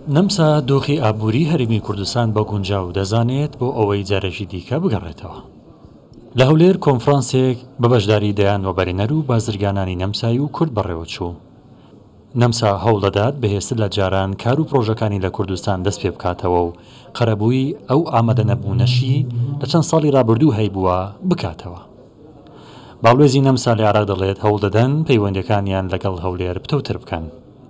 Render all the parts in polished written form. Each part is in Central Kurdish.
نەمسا دۆخی ئابووری هەرێمی کوردستان بە گونجاو دەزانێت بۆ ئەوەی جارێکی دیکە بگەڕێتەوە. لە هەولێر کۆنفرانسێک بە بەشداری دەیان وەبەرهێنەر و بازرگانانی نەمسایی و کورد بەڕێوە چوو. نەمسا هەوڵ دەدات بەهێزتر لە جاران کار و پرۆژەکانی لە کوردستان دەست پێ بکاتەوە و قەرەبووی ئەو ئامادە نەبوونەشی لە چەند ساڵی ڕابردوو هەیبووە بکاتەوە. باڵێزی نەمسا لە عێراق دەڵێت هەوڵ دەدەن پەیوەندیەکانیان لەگەڵ هەولێر بتەوتر بکەن.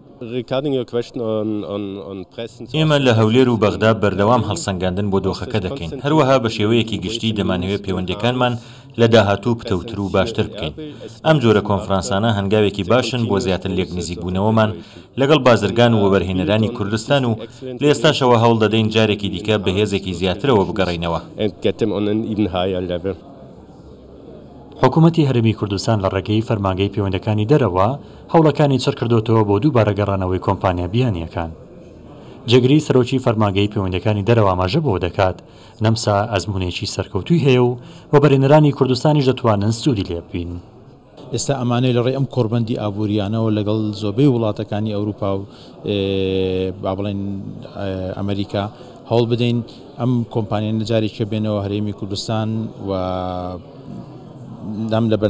ئێمە لە هەولێر و بەغدا بەردەوام هەڵسەنگاندن بۆ دۆخەکە دەکەین، هەروەها بە شێوەیەکی گشتی دەمانەوێت پەیوەندیەکانمان لە داهاتوو پتەوتر و باشتر بکەین. ئەم جۆرە کۆنفرانسانە هەنگاوێکی باشن بۆ زیاتر لێک نزیکبوونەوەمان لەگەڵ بازرگان و وەبەرهێنەرانی کوردستان و لە ئێستاشەوە هەوڵ دەدەین جارێکی دیکە بەهێزێکی زیاترەوە بگەڕێینەوە. حکوومەتی هەرێمی کوردستان لە ڕێگەی فەرمانگەی پەیوەندەکانی دەرەوە هەوڵەکانی چڕ کردوتەوە بۆ دووبارە گەڕانەوەی کۆمپانیا بیانیەکان. جێگری سەرۆکی فەرمانگەی پەیوەندەکانی دەرەوە ئاماژە بۆ دەکات نەمسا ئەزموونێکی سەرکەوتووی هەیە و وەبەرهێنەرانی کوردستانیش دەتوانن سوودی لێ ببین. ئێستا ئەمانەی لە ڕێی ئەم کۆڕبەندی ئابووریانەوە لەگەڵ زۆربەی وڵاتەکانی ئەوروپا و با بڵێن ئەمریکا هەوڵ بدەین ئەم کۆمپانیای نەجارێککە بێنەوە هەرێمی کوردستان و دام لە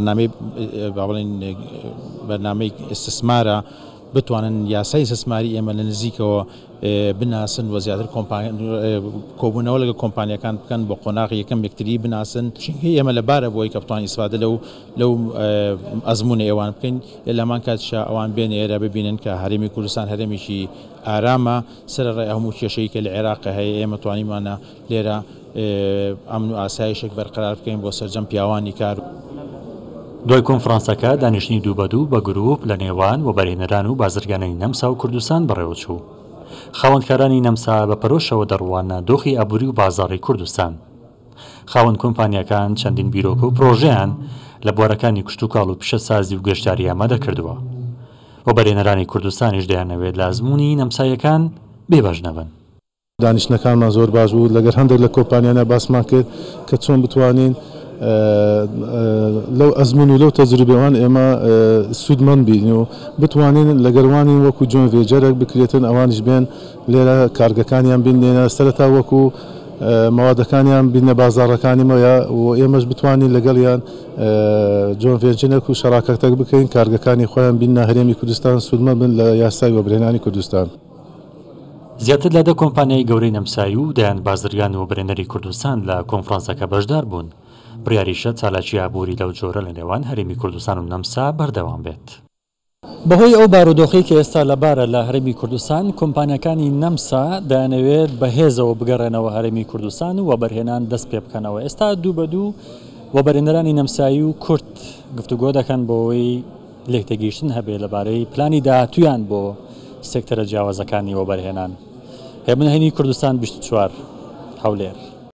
بەرنامەی ئستثمارە بتوانن یاسای استثماری ئێمە لە نزیکەوە بناسن و زیاتر کۆبوونەوە لەگە کۆمپانیەکان بکەن بۆ قۆناغی یەکەم یەکتری بناسن، چونکە ئێمە لەبارە بۆی کە بتوانین ئیسفادە لەو ئەزموونە ئێوان بکەین لەمان کاتشا ئەوان بێن ئێرە ببینن کە هەرێمی کوردستان هەرێمیشی ئارامە سەرڕای هەموو کێشەی کە لە عێراق هەیە ئێمە توانیمانە لێرە ئەمن و ئاسایشێک بەرقرار بکەین بۆ سەرجەم پیاوانی کار. دوای کۆنفرانسەکە دانیشتنی دووبەدوو بە گروپ لە نێوان وەبەرهێنەران و بازرگانانی نەمسا و کوردستان بەڕێوە چوو. خاوەندکارانی نەمسا بە پەرۆشەوە دەڕوانە دۆخی ئابووری و بازاڕی کوردستان. خاوەند کۆمپانیەکان چەندین بیرۆکە و پرۆژەیان لە بوارەکانی کشتوکاڵ و پیشەسازی و گەشتاری ئامادە کردووە. وەبەرهێنەرانی کوردستانیش دەیانەوێت لە ئەزموونی نەمسایەکان بێبەش نەبن. دانیشتنەکانمان زۆر باش بوو، لەگەر هەندێک لە کۆمپانیانە باسمان کرد کە چۆن بتوانین لەو ئەزمون و لەو تەجروبەوان ئێمە سوودمەند بین و بتوانین لەگەڕوانی وەکو جۆن ڤێجەرێک بکرێتن، ئەوانش بێن لێرە کارگەکانیان بینێنە سەرەتا وەکو مەوادەکانیان بینە بازاڕەکانیمەوە و ئێمەش بتوانین لەگەڵیان جۆن ڤێنجێک و شەراکەتێک بکەین کارگەکانی خۆیان بینە هەرێمی کوردستان سوودمەند بن لە یاسای وەبەرهێنانی کوردستان. زیاتر لە 10 کۆمپانیای گەورەی نەمسایی و دەیان بازرگان و وەبەرهێنەری کوردستان لە کۆنفرانسەکە بەشدار بوون. بڕیاریشە چالاکی ئابووری لەو جۆرە لە نێوان هەرێمی کوردستان و نەمسا بەردەوام بێت. بەهۆی ئەو بارودۆخی کە ئێستا لەبارە لە هەرێمی کوردستان کۆمپانیەکانی نەمسا دەیانەوێت بەهێزەوە بگەڕێنەوە هەرێمی کوردستان و وەبەرهێنان دەست پێ بکەنەوە. ئێستا دووبەدوو وەبەرهێنەرانی نەمسایی و کورد گفتوگۆ دەکەن بۆەوەی لێکتێگەیشتن هەبێت لەبارەی پلانی داهاتوویان بۆ سێکتەرە جیاوازەکانی وەبەرهێنان. هێمنهێنی کوردستان 24 هەولێر.